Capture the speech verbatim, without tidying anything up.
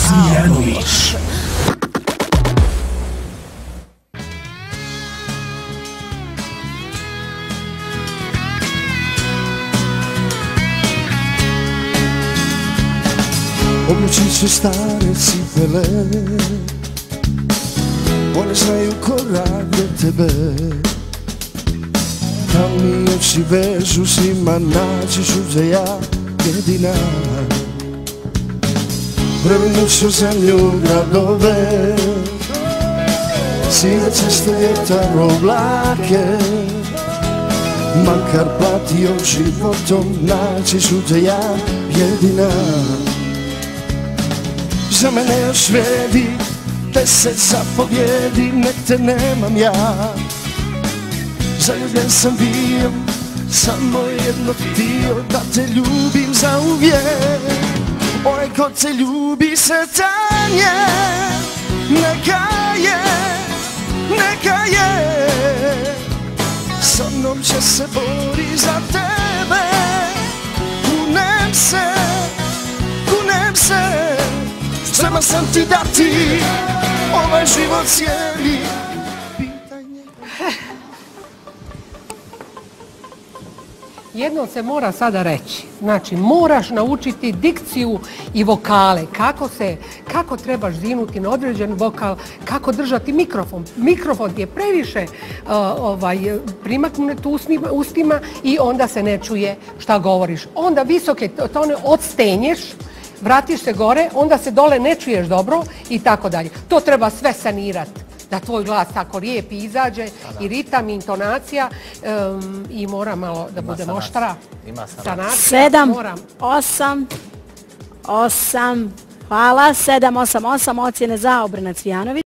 Cvijanović. Obući ću stare cipele, one znaju korak do tebe. Tam mi oči vežu svima, naći ću da ja jedina. Vremenu ću zemlju, gradove, sive ceste, vjetar, oblake. Makar platio životom, naći ću da ja jedina. Za mene još vredi deset zapovjedi, nek te nemam ja. Zaljubljen sam bio, samo jedno htio, da te ljubim zauvijek. Onaj ko te ljubi sretan je, neka je, neka je. Sa mnom će se bori za tebe, kunem se, kunem se. Spreman sam ti dati ovaj život cijeli. Jedno se mora sada reći, znači moraš naučiti dikciju i vokale, kako se, kako trebaš zinuti na određen vokal, kako držati mikrofon. Mikrofon ti je previše uh, ovaj, primaknut ustima, ustima i onda se ne čuje šta govoriš. Onda visoke tone odstenješ, vratiš se gore, onda se dole ne čuješ dobro i tako dalje. To treba sve sanirati, da tvoj glas tako lijep izađe i ritam i intonacija um, i mora malo da bude oštra. Ima sanacija. Sedam, osam, osam, hvala, sedam, osam, osam, ocjene za Obrena Cvijanović.